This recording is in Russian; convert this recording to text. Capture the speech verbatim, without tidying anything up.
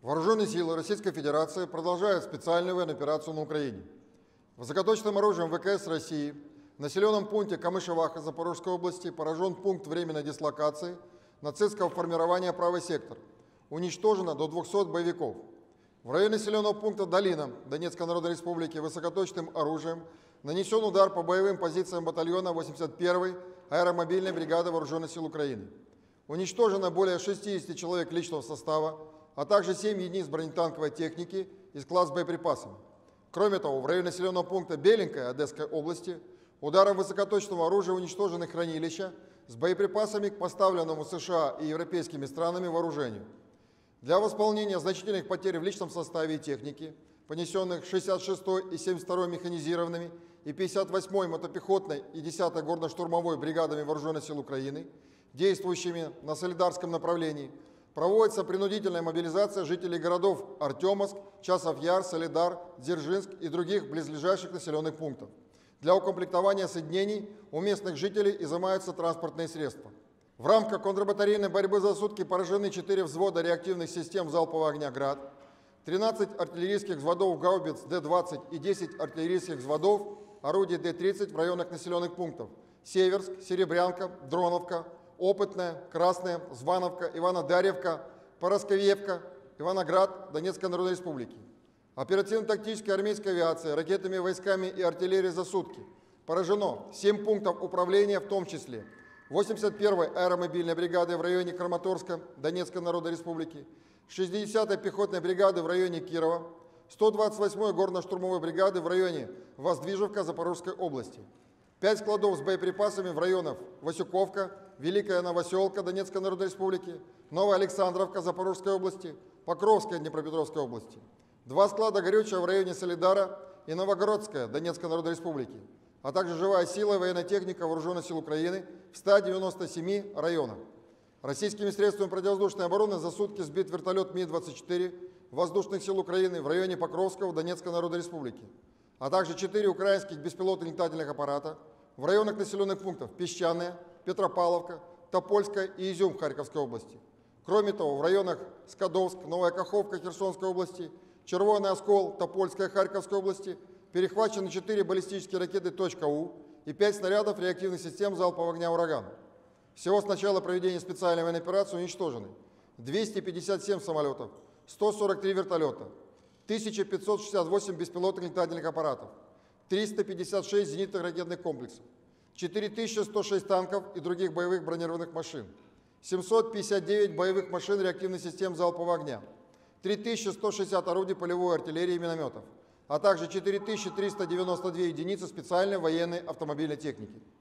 Вооруженные силы Российской Федерации продолжают специальную военную операцию на Украине. Высокоточным оружием ВКС России в населенном пункте Камышеваха Запорожской области поражен пункт временной дислокации нацистского формирования «Правый сектор». Уничтожено до двухсот боевиков. В районе населенного пункта Долина Донецкой Народной Республики высокоточным оружием нанесен удар по боевым позициям батальона восемьдесят первой аэромобильной бригады Вооруженных сил Украины. Уничтожено более шестидесяти человек личного состава, а также семь единиц бронетанковой техники и склад с боеприпасами. Кроме того, в районе населенного пункта Беленькая Одесской области ударом высокоточного оружия уничтожены хранилища с боеприпасами к поставленному США и европейскими странами вооружению. Для восполнения значительных потерь в личном составе и технике, понесенных шестьдесят шестой и семьдесят второй механизированными и пятьдесят восьмой мотопехотной и десятой горно-штурмовой бригадами Вооруженных сил Украины, действующими на Солидарском направлении, проводится принудительная мобилизация жителей городов Артемовск, Часов Яр, Солидар, Дзержинск и других близлежащих населенных пунктов. Для укомплектования соединений у местных жителей изымаются транспортные средства. В рамках контрбатарейной борьбы за сутки поражены четыре взвода реактивных систем залпового огня «Град», тринадцать артиллерийских взводов гаубиц Д двадцать и десять артиллерийских взводов орудий Д тридцать в районах населенных пунктов Северск, Серебрянка, Дроновка, Опытная, Красная, Звановка, Иванодарьевка, Поросковеевка, Иваноград, Донецкой Народной Республики. Оперативно-тактической армейской авиацией, ракетными войсками и артиллерией за сутки поражено семь пунктов управления, в том числе восемьдесят первой аэромобильной бригады в районе Краматорска, Донецкой Народной Республики, шестидесятой пехотной бригады в районе Кирова, сто двадцать восьмой горно-штурмовой бригады в районе Воздвижевка Запорожской области, пять складов с боеприпасами в районах Васюковка, Великая Новоселка Донецкой Народной Республики, Новая Александровка Запорожской области, Покровская Днепропетровской области, два склада горючего в районе Солидара и Новогородская Донецкой Народной Республики, а также живая сила и военная техника Вооруженных сил Украины в ста девяноста семи районах. Российскими средствами противовоздушной обороны за сутки сбит вертолет Ми двадцать четыре Воздушных сил Украины в районе Покровского Донецкой Народной Республики, а также четыре украинских беспилотных летательных аппарата в районах населенных пунктов Песчаная, Петропавловка, Топольская и Изюм Харьковской области. Кроме того, в районах Скадовск, Новая Каховка Херсонской области, Червоный Оскол, Топольская Харьковской области перехвачены четыре баллистические ракеты .У и пять снарядов реактивных систем залпового огня «Ураган». Всего с начала проведения специальной военной операции уничтожены двести пятьдесят семь самолетов, сто сорок три вертолета, тысяча пятьсот шестьдесят восемь беспилотных летательных аппаратов, триста пятьдесят шесть зенитных ракетных комплексов, четыре тысячи сто шесть танков и других боевых бронированных машин, семьсот пятьдесят девять боевых машин реактивных систем залпового огня, три тысячи сто шестьдесят орудий полевой артиллерии и минометов, а также четыре тысячи триста девяносто две единицы специальной военной автомобильной техники.